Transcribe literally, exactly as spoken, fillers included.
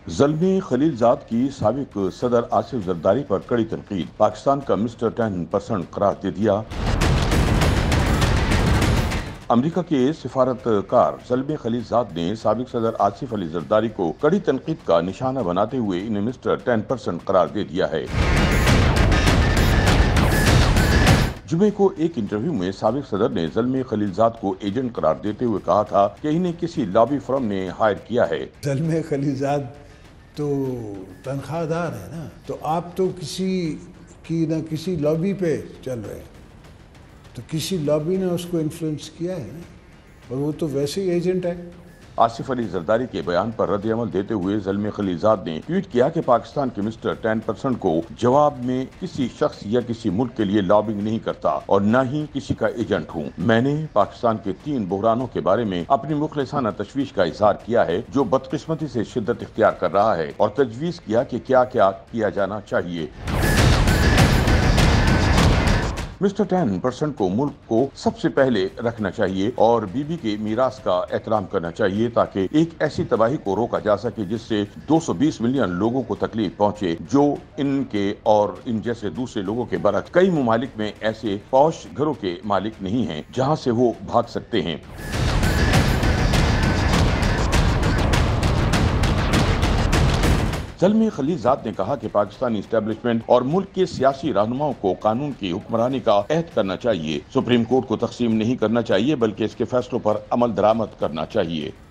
زلمی خلیلزاد کی سابق صدر آصف زرداری پر کڑی تنقید، پاکستان کا مسٹر ٹین پرسنٹ قرار دے دیا۔ امریکہ کے سفارتکار زلمی خلیلزاد نے سابق صدر آصف علی زرداری کو کڑی تنقید کا نشانہ بناتے ہوئے انہیں مسٹر ٹین پرسنٹ قرار دے دیا ہے۔ جمعے کو ایک انٹرویو میں سابق صدر نے زلمی خلیلزاد کو ایجنٹ قرار دیتے ہوئے کہا تھا کہ انہیں کسی لابی فرم نے ہائر کیا ہے۔ زلمی خلیلزاد تو تنخواہ دار ہے نا، تو آپ تو کسی کی نہ کسی لابی پہ چل رہے ہیں، تو کسی لابی نے اس کو انفلوئنس کیا ہے نا، اور وہ تو ویسے ہی ایجنٹ ہے۔ آصف علی زرداری کے بیان پر رد عمل دیتے ہوئے زلمی خلیلزاد نے ٹویٹ کیا کہ پاکستان کے مسٹر ٹین پرسنٹ کو جواب میں کسی شخص یا کسی ملک کے لیے لابنگ نہیں کرتا اور نہ ہی کسی کا ایجنٹ ہوں۔ میں نے پاکستان کے تین بحرانوں کے بارے میں اپنی مخلصانہ تشویش کا اظہار کیا ہے جو بدقسمتی سے شدت اختیار کر رہا ہے، اور تجویز کیا کہ کیا کیا کیا جانا چاہیے۔ مسٹر ٹین پرسنٹ کو ملک کو سب سے پہلے رکھنا چاہیے اور بی بی کے میراث کا احترام کرنا چاہیے تاکہ ایک ایسی تباہی کو روکا جا سکے جس سے دو سو بیس ملین لوگوں کو تکلیف پہنچے، جو ان کے اور ان جیسے دوسرے لوگوں کے برعکس کئی ممالک میں ایسے پوش گھروں کے مالک نہیں ہیں جہاں سے وہ بھاگ سکتے ہیں۔ زلمی خلیلزاد نے کہا کہ پاکستانی اسٹیبلشمنٹ اور ملک کے سیاسی رہنماؤں کو قانون کی حکمرانی کا عہد کرنا چاہیے، سپریم کورٹ کو تقسیم نہیں کرنا چاہیے بلکہ اس کے فیصلوں پر عمل درآمد کرنا چاہیے۔